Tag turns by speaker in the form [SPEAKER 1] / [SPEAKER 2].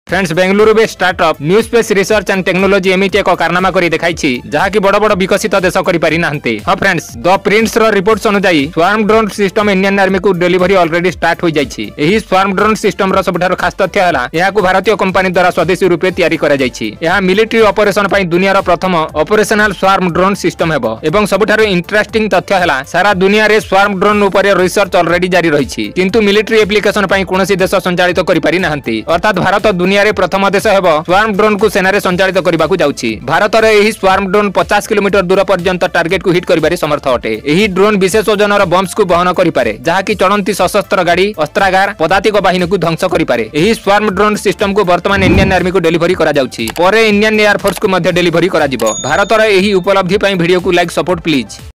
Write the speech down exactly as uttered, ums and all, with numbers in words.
[SPEAKER 1] Friends Bengaluru बे startup new space research and technology एमिति एक कारनामा करी देखाइछि जहा कि बड़ बड़ विकसित देश करि पारि नाहंते। हां फ्रेंड्स द प्रिंट्स रो रिपोर्ट्स अनुसार swarm drone system Indian army को डिलीवरी ऑलरेडी स्टार्ट हो जाइछि। एही स्वार्म ड्रोन सिस्टम रो सबठार खास तथ्य हला एहा को भारतीय कंपनी द्वारा स्वदेशी रूपे तयारी करा जाइछि। एहा मिलिटरी ऑपरेशन पई दुनिया रो प्रथम ऑपरेशनल स्वार्म ड्रोन सिस्टम हेबो एवं सबठार इंटरेस्टिंग तथ्य हला सारा दुनिया रे स्वार्म ड्रोन ऊपर रिसर्च ऑलरेडी जारी रहिछि किंतु मिलिटरी एप्लीकेशन पई कोनोसी देश संचालित करि पारि नाहंती। अर्थात भारत दुनिया रे प्रथम देश स्वार्म ड्रोन को सेना रे संचालित करबा को जाउछि। भारत रे एही स्वार्म ड्रोन पचास किलोमीटर दूर पर्यंत टार्गेट को हिट करिबारे समर्थ अटे। एही ड्रोन विशेष ओजनर बम्स को वहन करि पारे जहा कि चलंती सशस्त्र गाड़ी अस्त्रागार पदातिक बाहिनी को ध्वंस करि पारे। एही स्वार्म ड्रोन सिस्टम को वर्तमान इंडियन आर्मी को डिलीवरी करा जाउछि। परे इंडियन एयर फोर्स को मध्ये डिलीवरी करा जिवो। भारत रे एही उपलब्धि पई वीडियो को लाइक सपोर्ट प्लीज।